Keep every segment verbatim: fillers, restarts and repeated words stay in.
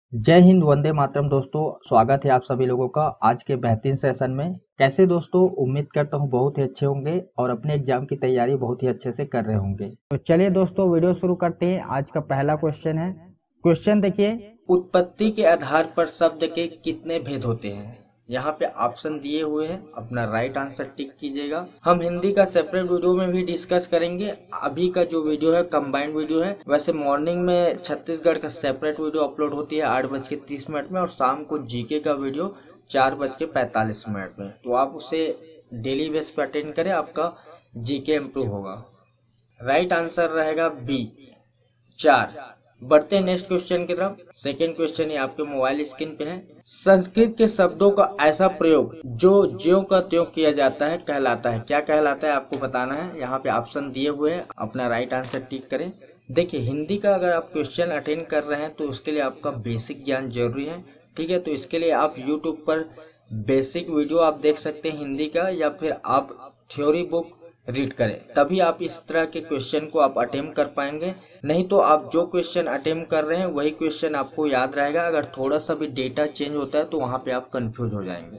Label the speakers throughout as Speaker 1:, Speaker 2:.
Speaker 1: जय हिंद, वंदे मातरम। दोस्तों, स्वागत है आप सभी लोगों का आज के बेहतरीन सेशन में। कैसे दोस्तों? उम्मीद करता हूँ बहुत ही अच्छे होंगे और अपने एग्जाम की तैयारी बहुत ही अच्छे से कर रहे होंगे। तो चलिए दोस्तों, वीडियो शुरू करते हैं। आज का पहला क्वेश्चन है। क्वेश्चन देखिए,
Speaker 2: उत्पत्ति के आधार पर शब्द के कितने भेद होते हैं? यहाँ पे ऑप्शन दिए हुए हैं, अपना राइट आंसर टिक कीजिएगा। हम हिंदी का सेपरेट वीडियो में भी डिस्कस करेंगे। अभी का जो वीडियो है कंबाइंड वीडियो है। वैसे मॉर्निंग में छत्तीसगढ़ का सेपरेट वीडियो अपलोड होती है आठ बज के तीस मिनट में, और शाम को जीके का वीडियो चार बज के पैंतालीस मिनट में। तो आप उसे डेली बेस पे अटेंड करें, आपका जीके इम्प्रूव होगा। राइट आंसर रहेगा बी, चार। बढ़ते हैं नेक्स्ट क्वेश्चन की तरफ। सेकेंड क्वेश्चन ये आपके मोबाइल स्क्रीन पे है। संस्कृत के शब्दों का ऐसा प्रयोग जो ज्यों का त्यों किया जाता है कहलाता है। क्या कहलाता है आपको बताना है। यहाँ पे ऑप्शन दिए हुए हैं, अपना राइट आंसर टिक करें। देखिए, हिंदी का अगर आप क्वेश्चन अटेंड कर रहे हैं तो उसके लिए आपका बेसिक ज्ञान जरूरी है, ठीक है। तो इसके लिए आप यूट्यूब पर बेसिक वीडियो आप देख सकते हैं हिंदी का, या फिर आप थ्योरी बुक रीड करें, तभी आप इस तरह के क्वेश्चन को आप अटेम्प्ट कर पाएंगे। नहीं तो आप जो क्वेश्चन अटेम्प्ट कर रहे हैं वही क्वेश्चन आपको याद रहेगा। अगर थोड़ा सा भी डेटा चेंज होता है तो वहां पे आप कंफ्यूज हो जाएंगे।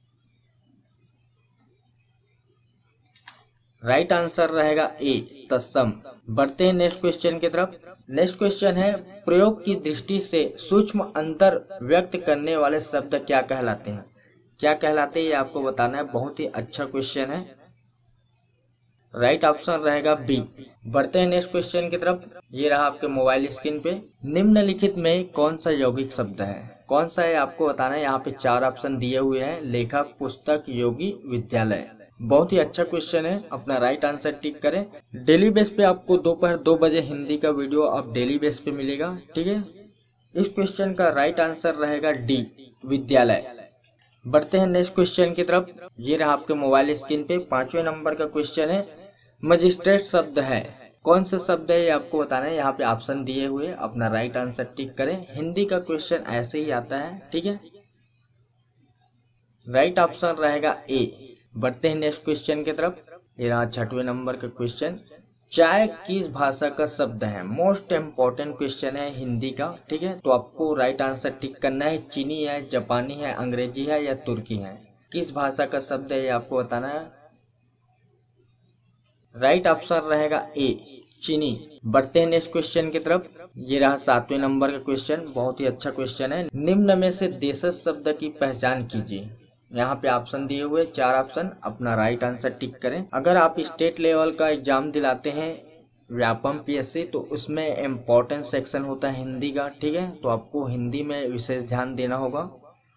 Speaker 2: राइट आंसर रहेगा ए, तत्सम। बढ़ते हैं नेक्स्ट क्वेश्चन की तरफ। नेक्स्ट क्वेश्चन है, प्रयोग की दृष्टि से सूक्ष्म अंतर व्यक्त करने वाले शब्द क्या कहलाते हैं? क्या कहलाते हैं ये आपको बताना है। बहुत ही अच्छा क्वेश्चन है। राइट ऑप्शन रहेगा बी। बढ़ते हैं नेक्स्ट क्वेश्चन की तरफ। ये रहा आपके मोबाइल स्क्रीन पे। निम्नलिखित में कौन सा यौगिक शब्द है? कौन सा है आपको बताना है। यहाँ पे चार ऑप्शन दिए हुए हैं, लेखक, पुस्तक, योगी, विद्यालय। बहुत ही अच्छा क्वेश्चन है, अपना राइट आंसर टिक करें। डेली बेस पे आपको दोपहर दो बजे हिंदी का वीडियो अब डेली बेस पे मिलेगा, ठीक है। इस क्वेश्चन का राइट आंसर रहेगा डी, विद्यालय। बढ़ते हैं नेक्स्ट क्वेश्चन की तरफ। ये रहा आपके मोबाइल स्क्रीन पे। पांचवें नंबर का क्वेश्चन है, मजिस्ट्रेट शब्द है। कौन सा शब्द है ये आपको बताना है। यहाँ पे ऑप्शन दिए हुए, अपना राइट आंसर टिक करें। हिंदी का क्वेश्चन ऐसे ही आता है, ठीक है। राइट ऑप्शन रहेगा ए। बढ़ते हैं नेक्स्ट क्वेश्चन की तरफ। ये रहा छठवें नंबर का क्वेश्चन, चाय किस भाषा का शब्द है? मोस्ट इम्पोर्टेंट क्वेश्चन है हिंदी का, ठीक है। तो आपको राइट आंसर टिक करना है। चीनी है, जापानी है, अंग्रेजी है या तुर्की है। किस भाषा का शब्द है ये आपको बताना है। राइट ऑप्शन रहेगा ए, चीनी। बढ़ते हैं नेक्स्ट क्वेश्चन की तरफ। ये रहा सातवें नंबर का क्वेश्चन। बहुत ही अच्छा क्वेश्चन है। निम्न में से देशज शब्द की पहचान कीजिए। यहाँ पे ऑप्शन दिए हुए चार ऑप्शन, अपना राइट आंसर टिक करें। अगर आप स्टेट लेवल का एग्जाम दिलाते हैं व्यापम पीएससी, तो उसमें इम्पोर्टेंट सेक्शन होता है हिंदी का, ठीक है। तो आपको हिंदी में विशेष ध्यान देना होगा।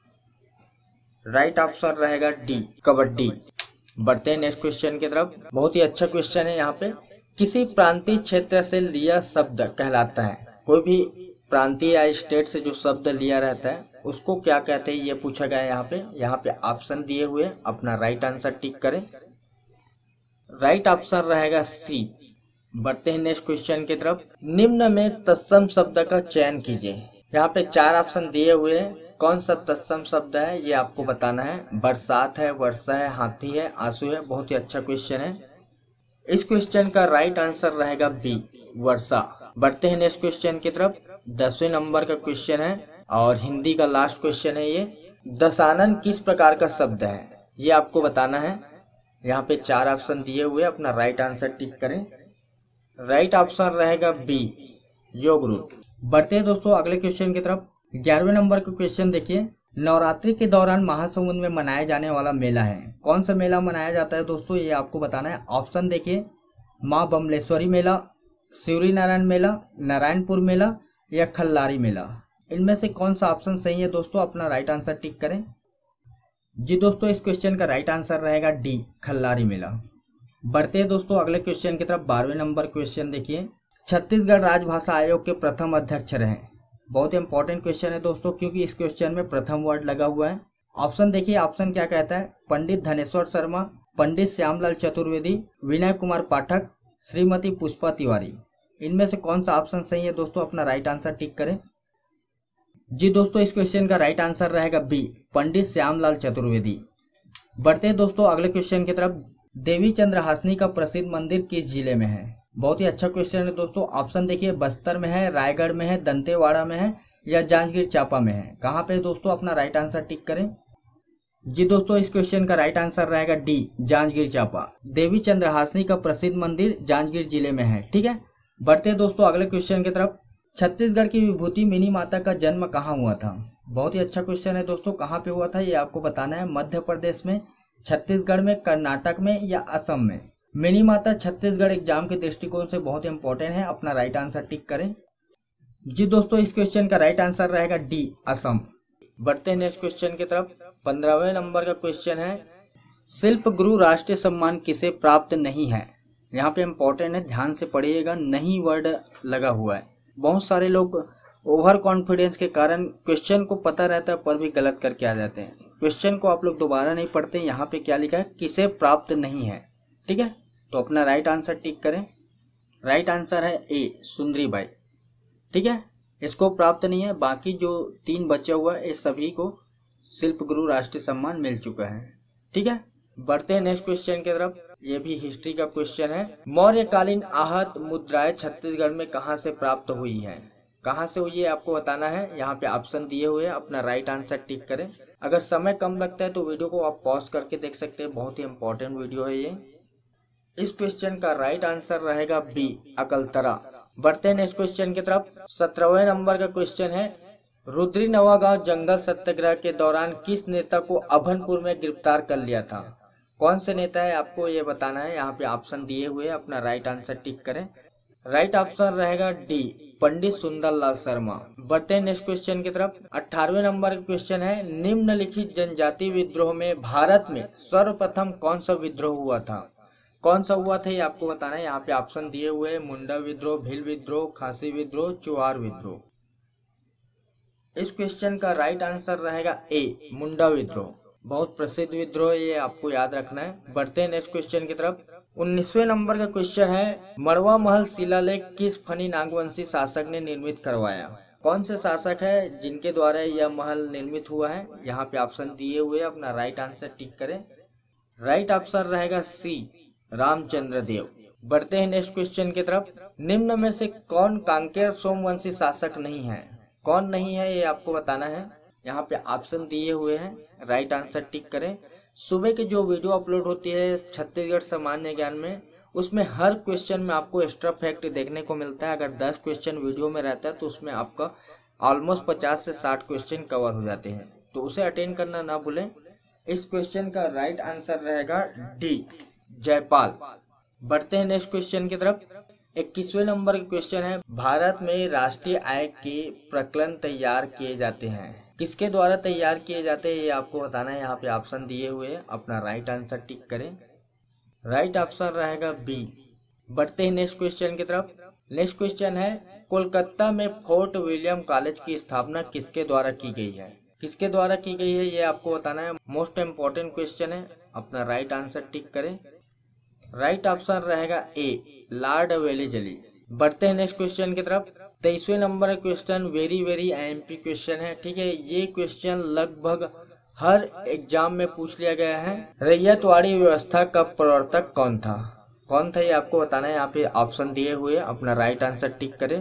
Speaker 2: राइट ऑप्शन रहेगा डी, कबड्डी। बढ़ते हैं नेक्स्ट क्वेश्चन की तरफ। बहुत ही अच्छा क्वेश्चन है। यहाँ पे किसी प्रांतीय क्षेत्र से लिया शब्द कहलाता है। कोई भी प्रांतीय या स्टेट से जो शब्द लिया रहता है उसको क्या कहते हैं ये पूछा गया है यहाँ पे। यहाँ पे ऑप्शन दिए हुए, अपना राइट आंसर टिक करें। राइट ऑप्शन रहेगा सी। बढ़ते हैं नेक्स्ट क्वेश्चन की तरफ। निम्न में तत्सम शब्द का चयन कीजिए। यहाँ पे चार ऑप्शन दिए हुए हैं, कौन सा तत्सम शब्द है ये आपको बताना है। बरसात है, वर्षा है, हाथी है, आंसू है। बहुत ही अच्छा क्वेश्चन है। इस क्वेश्चन का राइट आंसर रहेगा बी, वर्षा। बढ़ते हैं नेक्स्ट क्वेश्चन की तरफ। दसवें नंबर का क्वेश्चन है और हिंदी का लास्ट क्वेश्चन है ये। दशानन किस प्रकार का शब्द है ये आपको बताना है। यहाँ पे चार ऑप्शन दिए हुए, अपना राइट आंसर टिक करें। राइट ऑप्शन रहेगा बी, योग रूप। बढ़ते हैं दोस्तों अगले क्वेश्चन की तरफ। ग्यारहवें नंबर का क्वेश्चन देखिए। नवरात्रि के दौरान महासमुंद में मनाया जाने वाला मेला है। कौन सा मेला मनाया जाता है दोस्तों ये आपको बताना है। ऑप्शन देखिए, माँ बमलेश्वरी मेला, शिवरी नारायण मेला, नारायणपुर मेला या खल्लारी मेला। इनमें से कौन सा ऑप्शन सही है दोस्तों, अपना राइट आंसर टिक करें। जी दोस्तों, इस क्वेश्चन का राइट आंसर रहेगा डी, खल्लारी मेला। बढ़ते हैं दोस्तों अगले क्वेश्चन की तरफ। बारहवें नंबर क्वेश्चन देखिए। छत्तीसगढ़ राजभाषा आयोग के प्रथम अध्यक्ष रहे। बहुत इंपॉर्टेंट क्वेश्चन है दोस्तों, क्योंकि इस क्वेश्चन में प्रथम वर्ड लगा हुआ है। ऑप्शन देखिए, ऑप्शन क्या कहता है। पंडित धनेश्वर शर्मा, पंडित श्यामलाल चतुर्वेदी, विनय कुमार पाठक, श्रीमती पुष्पा तिवारी। इनमें से कौन सा ऑप्शन सही है दोस्तों, अपना राइट आंसर टिक करें। जी दोस्तों, इस क्वेश्चन का राइट आंसर रहेगा बी, पंडित श्यामलाल चतुर्वेदी। बढ़ते हैं दोस्तों अगले क्वेश्चन की तरफ। देवी चंद्रहासिनी का प्रसिद्ध मंदिर किस जिले में है? बहुत ही अच्छा क्वेश्चन है दोस्तों। ऑप्शन देखिए, बस्तर में है, रायगढ़ में है, दंतेवाड़ा में है या जांजगीर चांपा में है? कहाँ पे दोस्तों? अपना राइट आंसर टिक करें। जी दोस्तों, इस क्वेश्चन का राइट आंसर रहेगा डी, जांजगीर चांपा। देवी चंद्रहासिनी का प्रसिद्ध मंदिर जांजगीर जिले में है। ठीक है, बढ़ते हैं दोस्तों अगले क्वेश्चन की तरफ। छत्तीसगढ़ की विभूति मिनी माता का जन्म कहाँ हुआ था? बहुत ही अच्छा क्वेश्चन है दोस्तों। कहाँ पे हुआ था ये आपको बताना है। मध्य प्रदेश में, छत्तीसगढ़ में, कर्नाटक में या असम में? मिनी माता छत्तीसगढ़ एग्जाम के दृष्टिकोण से बहुत इंपॉर्टेंट है। अपना राइट आंसर टिक करें। जी दोस्तों, इस क्वेश्चन का राइट आंसर रहेगा डी, असम। बढ़ते हैं नेक्स्ट क्वेश्चन की तरफ। पंद्रहवें नंबर का क्वेश्चन है, शिल्प गुरु राष्ट्रीय सम्मान किसे प्राप्त नहीं है? यहाँ पे इंपॉर्टेंट है, ध्यान से पढ़िएगा, नहीं वर्ड लगा हुआ है। बहुत सारे लोग ओवर कॉन्फिडेंस के कारण क्वेश्चन को पता रहता है पर भी गलत करके आ जाते हैं। क्वेश्चन को आप लोग दोबारा नहीं पढ़ते। यहाँ पे क्या लिखा है? किसे प्राप्त नहीं है। ठीक है, तो अपना राइट आंसर टिक करें। राइट आंसर है ए, सुंदरी बाई। ठीक है, इसको प्राप्त नहीं है। बाकी जो तीन बचा हुआ है इस सभी को शिल्प गुरु राष्ट्रीय सम्मान मिल चुका है। ठीक है, बढ़ते हैं नेक्स्ट क्वेश्चन की तरफ। ये भी हिस्ट्री का क्वेश्चन है। मौर्यकालीन आहत मुद्राएं छत्तीसगढ़ में कहां से प्राप्त हुई है? कहां से हुई है आपको बताना है। यहाँ पे ऑप्शन दिए हुए हैं, अपना राइट आंसर टिक करें। अगर समय कम लगता है तो वीडियो को आप पॉज करके देख सकते हैं, बहुत ही इंपॉर्टेंट वीडियो है ये। इस क्वेश्चन का राइट आंसर रहेगा बी, अकलतरा। बढ़ते हैं नेक्स्ट क्वेश्चन की तरफ। सत्रहवें नंबर का क्वेश्चन है, रुद्री नवागांव जंगल सत्याग्रह के दौरान किस नेता को अभनपुर में गिरफ्तार कर लिया था? कौन से नेता है आपको ये बताना है। यहाँ पे ऑप्शन दिए हुए, अपना राइट आंसर टिक करें। राइट ऑप्शन रहेगा डी, पंडित सुंदरलाल शर्मा। बढ़ते हैं नेक्स्ट क्वेश्चन की तरफ। अठारहवें नंबर का क्वेश्चन है, निम्नलिखित जनजाति विद्रोह में भारत में सर्वप्रथम कौन सा विद्रोह हुआ था? कौन सा हुआ था ये आपको बताना है। यहाँ पे ऑप्शन दिए हुए हैं, मुंडा विद्रोह, भील विद्रोह, खासी विद्रोह, चुआर विद्रोह। इस क्वेश्चन का राइट आंसर रहेगा ए, मुंडा विद्रोह। बहुत प्रसिद्ध विद्रोह, ये आपको याद रखना है। बढ़ते हैं नेक्स्ट क्वेश्चन की तरफ। उन्नीसवें नंबर का क्वेश्चन है, मड़वा महल शिलालेख किस फनी नागवंशी शासक ने निर्मित करवाया? कौन से शासक है जिनके द्वारा यह महल निर्मित हुआ है? यहाँ पे ऑप्शन दिए हुए, अपना राइट आंसर टिक करें। राइट ऑप्शन रहेगा सी, रामचंद्र देव। बढ़ते हैं नेक्स्ट क्वेश्चन की तरफ। निम्न में से कौन कांकेर सोमवंशी शासक नहीं है? कौन नहीं है ये आपको बताना है। यहाँ पे ऑप्शन दिए हुए हैं, राइट आंसर टिक करें। सुबह की जो वीडियो अपलोड होती है छत्तीसगढ़ सामान्य ज्ञान में, उसमें हर क्वेश्चन में आपको एक्स्ट्रा फैक्ट देखने को मिलता है। अगर दस क्वेश्चन वीडियो में रहता है तो उसमें आपका ऑलमोस्ट पचास से साठ क्वेश्चन कवर हो जाते हैं, तो उसे अटेंड करना ना भूलें। इस क्वेश्चन का राइट आंसर रहेगा डी, जयपाल। बढ़ते हैं नेक्स्ट क्वेश्चन की तरफ। इक्कीसवें नंबर का क्वेश्चन है, भारत में राष्ट्रीय आय के प्रकलन तैयार किए जाते हैं, किसके द्वारा तैयार किए जाते हैं ये आपको बताना है। यहाँ पे ऑप्शन दिए हुए हैं, अपना राइट आंसर टिक करें। राइट ऑप्शन रहेगा बी। बढ़ते हैं नेक्स्ट क्वेश्चन की तरफ। नेक्स्ट क्वेश्चन है, कोलकाता में फोर्ट विलियम कॉलेज की स्थापना किसके द्वारा की गई है? किसके द्वारा की गई है ये आपको बताना है। मोस्ट इम्पोर्टेंट क्वेश्चन है, अपना राइट आंसर टिक करें। राइट ऑप्शन रहेगा ए, लॉर्ड वेलेजली। बढ़ते हैं नेक्स्ट क्वेश्चन की तरफ। तेईसवें number question very very MP question है। ठीक है, ये क्वेश्चन लगभग हर एग्जाम में पूछ लिया गया है। रैयतवाड़ी व्यवस्था का प्रवर्तक कौन था? कौन था ये आपको बताना है। यहाँ पे ऑप्शन दिए हुए, अपना राइट आंसर टिक करें।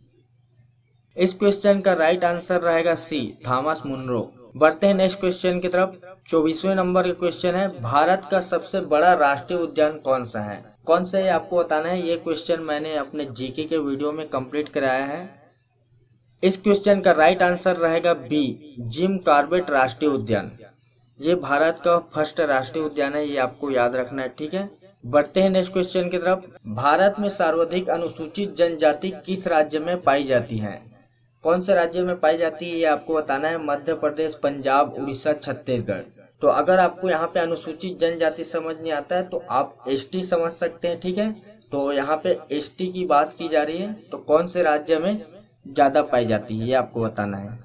Speaker 2: इस क्वेश्चन का राइट आंसर रहेगा सी, थॉमस मुनरो। बढ़ते हैं नेक्स्ट क्वेश्चन की तरफ। चौबीसवें नंबर का क्वेश्चन है, भारत का सबसे बड़ा राष्ट्रीय उद्यान कौन सा है? कौन सा है आपको बताना है। ये क्वेश्चन मैंने अपने जीके के वीडियो में कंप्लीट कराया है। इस क्वेश्चन का राइट आंसर रहेगा बी, जिम कॉर्बेट राष्ट्रीय उद्यान। ये भारत का फर्स्ट राष्ट्रीय उद्यान है, ये आपको याद रखना है। ठीक है, बढ़ते हैं नेक्स्ट क्वेश्चन की तरफ। भारत में सर्वाधिक अनुसूचित जनजाति किस राज्य में पाई जाती है? कौन से राज्य में पाई जाती है ये आपको बताना है। मध्य प्रदेश, पंजाब, उड़ीसा, छत्तीसगढ़। तो अगर आपको यहाँ पे अनुसूचित जनजाति समझ नहीं आता है तो आप एसटी समझ सकते हैं। ठीक है, तो यहाँ पे एसटी की बात की जा रही है, तो कौन से राज्य में ज्यादा पाई जाती है ये आपको बताना है।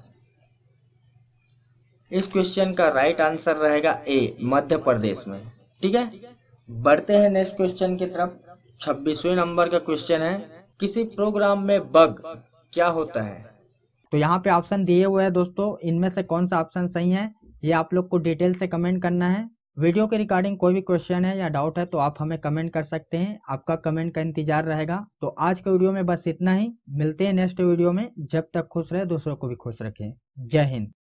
Speaker 2: इस क्वेश्चन का राइट आंसर रहेगा ए, मध्य प्रदेश में। ठीक है, बढ़ते हैं नेक्स्ट क्वेश्चन की तरफ। छब्बीसवें नंबर का क्वेश्चन है, किसी प्रोग्राम में बग क्या होता है?
Speaker 1: तो यहाँ पे ऑप्शन दिए हुए हैं दोस्तों, इनमें से कौन सा ऑप्शन सही है ये आप लोग को डिटेल से कमेंट करना है। वीडियो के रिगार्डिंग कोई भी क्वेश्चन है या डाउट है तो आप हमें कमेंट कर सकते हैं, आपका कमेंट का इंतजार रहेगा। तो आज के वीडियो में बस इतना ही, मिलते हैं नेक्स्ट वीडियो में। जब तक खुश रहे दूसरों को भी खुश रखें। जय हिंद।